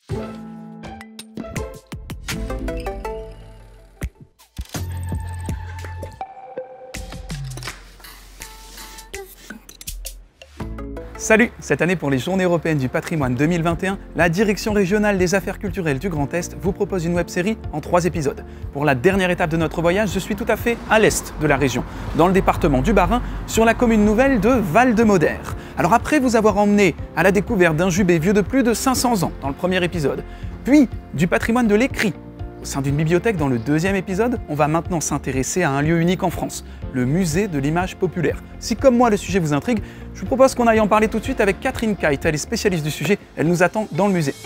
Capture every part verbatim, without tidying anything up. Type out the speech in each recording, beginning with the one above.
Salut! Cette année, pour les Journées européennes du patrimoine deux mille vingt et un, la Direction régionale des affaires culturelles du Grand Est vous propose une web-série en trois épisodes. Pour la dernière étape de notre voyage, je suis tout à fait à l'est de la région, dans le département du Bas-Rhin, sur la commune nouvelle de Val-de-Modère. Alors après vous avoir emmené à la découverte d'un jubé vieux de plus de cinq cents ans dans le premier épisode, puis du patrimoine de l'écrit au sein d'une bibliothèque dans le deuxième épisode, on va maintenant s'intéresser à un lieu unique en France, le musée de l'image populaire. Si comme moi le sujet vous intrigue, je vous propose qu'on aille en parler tout de suite avec Catherine Kite, elle est spécialiste du sujet, elle nous attend dans le musée.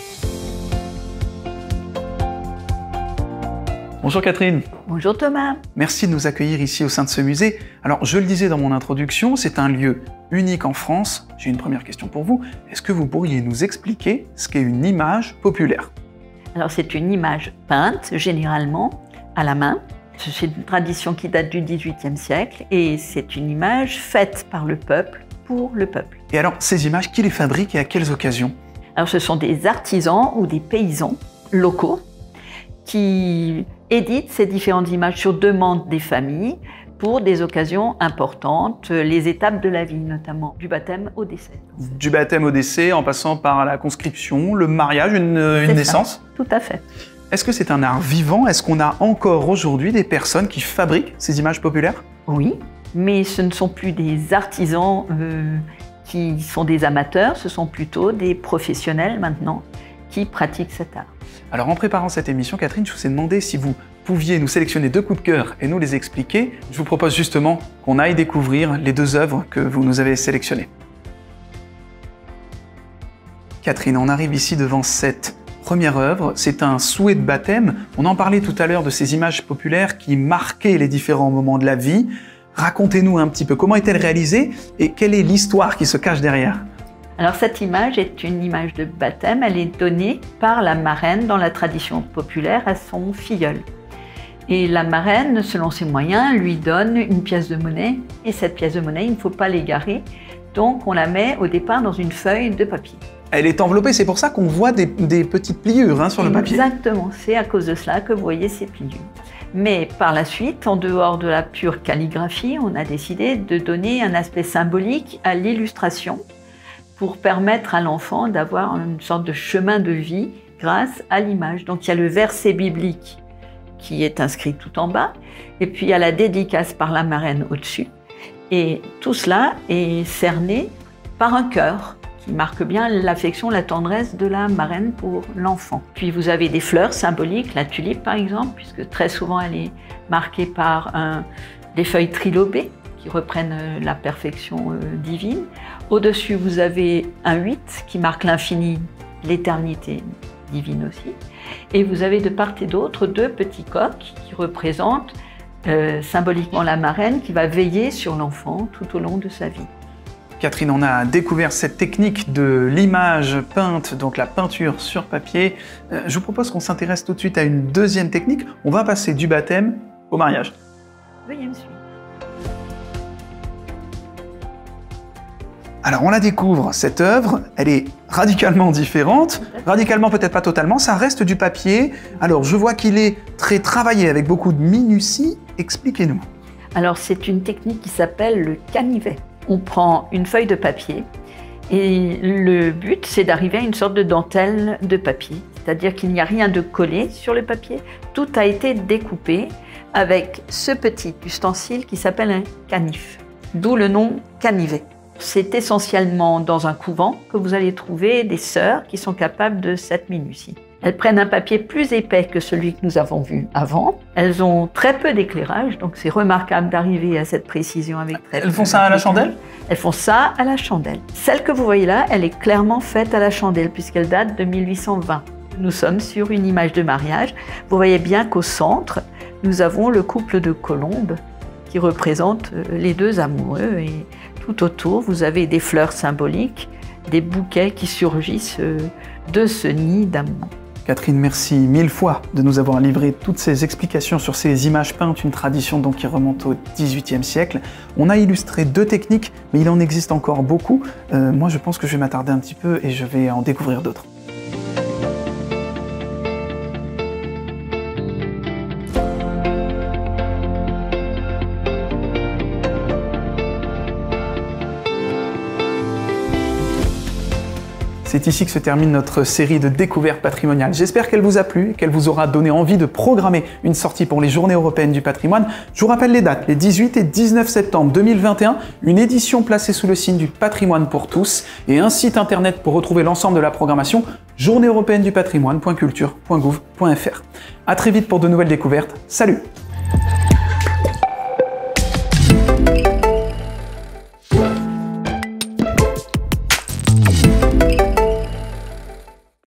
Bonjour Catherine. Bonjour Thomas. Merci de nous accueillir ici au sein de ce musée. Alors je le disais dans mon introduction, c'est un lieu unique en France. J'ai une première question pour vous. Est-ce que vous pourriez nous expliquer ce qu'est une image populaire ? Alors c'est une image peinte, généralement, à la main. C'est une tradition qui date du dix-huitième siècle et c'est une image faite par le peuple, pour le peuple. Et alors, ces images, qui les fabrique et à quelles occasions ? Alors ce sont des artisans ou des paysans locaux qui éditent ces différentes images sur demande des familles pour des occasions importantes, les étapes de la vie notamment, du baptême au décès. Du baptême au décès, en passant par la conscription, le mariage, une, une naissance ? Tout à fait. Est-ce que c'est un art vivant ? Est-ce qu'on a encore aujourd'hui des personnes qui fabriquent ces images populaires ? Oui, mais ce ne sont plus des artisans euh, qui sont des amateurs, ce sont plutôt des professionnels maintenant qui pratiquent cet art. Alors en préparant cette émission, Catherine, je vous ai demandé si vous pouviez nous sélectionner deux coups de cœur et nous les expliquer. Je vous propose justement qu'on aille découvrir les deux œuvres que vous nous avez sélectionnées. Catherine, on arrive ici devant cette première œuvre, c'est un souhait de baptême. On en parlait tout à l'heure de ces images populaires qui marquaient les différents moments de la vie. Racontez-nous un petit peu, comment est-elle réalisée et quelle est l'histoire qui se cache derrière ? Alors cette image est une image de baptême, elle est donnée par la marraine dans la tradition populaire à son filleul. Et la marraine, selon ses moyens, lui donne une pièce de monnaie et cette pièce de monnaie, il ne faut pas l'égarer, donc on la met au départ dans une feuille de papier. Elle est enveloppée, c'est pour ça qu'on voit des, des petites pliures hein, sur le papier. Exactement, c'est à cause de cela que vous voyez ces pliures. Mais par la suite, en dehors de la pure calligraphie, on a décidé de donner un aspect symbolique à l'illustration pour permettre à l'enfant d'avoir une sorte de chemin de vie grâce à l'image. Donc il y a le verset biblique qui est inscrit tout en bas, et puis il y a la dédicace par la marraine au-dessus. Et tout cela est cerné par un cœur qui marque bien l'affection, la tendresse de la marraine pour l'enfant. Puis vous avez des fleurs symboliques, la tulipe par exemple, puisque très souvent elle est marquée par un, des feuilles trilobées qui reprennent la perfection euh, divine. Au-dessus, vous avez un huit qui marque l'infini, l'éternité divine aussi. Et vous avez de part et d'autre deux petits coqs qui représentent euh, symboliquement la marraine qui va veiller sur l'enfant tout au long de sa vie. Catherine, on a découvert cette technique de l'image peinte, donc la peinture sur papier. Euh, je vous propose qu'on s'intéresse tout de suite à une deuxième technique. On va passer du baptême au mariage. Veuillez me suivre. Alors on la découvre, cette œuvre, elle est radicalement différente, radicalement peut-être pas totalement, ça reste du papier. Alors je vois qu'il est très travaillé avec beaucoup de minutie, expliquez-nous. Alors c'est une technique qui s'appelle le canivet. On prend une feuille de papier et le but c'est d'arriver à une sorte de dentelle de papier, c'est-à-dire qu'il n'y a rien de collé sur le papier, tout a été découpé avec ce petit ustensile qui s'appelle un canif, d'où le nom canivet. C'est essentiellement dans un couvent que vous allez trouver des sœurs qui sont capables de cette minutie. Elles prennent un papier plus épais que celui que nous avons vu avant. Elles ont très peu d'éclairage, donc c'est remarquable d'arriver à cette précision avec très peu. Elles font ça à la chandelle ? Elles font ça à la chandelle. Celle que vous voyez là, elle est clairement faite à la chandelle puisqu'elle date de mille huit cent vingt. Nous sommes sur une image de mariage. Vous voyez bien qu'au centre, nous avons le couple de colombes qui représente les deux amoureux et tout autour, vous avez des fleurs symboliques, des bouquets qui surgissent de ce nid d'amour. Catherine, merci mille fois de nous avoir livré toutes ces explications sur ces images peintes, une tradition donc qui remonte au dix-huitième siècle. On a illustré deux techniques, mais il en existe encore beaucoup. Euh, moi, je pense que je vais m'attarder un petit peu et je vais en découvrir d'autres. C'est ici que se termine notre série de découvertes patrimoniales. J'espère qu'elle vous a plu et qu'elle vous aura donné envie de programmer une sortie pour les Journées européennes du patrimoine. Je vous rappelle les dates, les dix-huit et dix-neuf septembre deux mille vingt et un, une édition placée sous le signe du patrimoine pour tous et un site internet pour retrouver l'ensemble de la programmation, journée européenne du patrimoine point culture point gouv point fr. À très vite pour de nouvelles découvertes. Salut!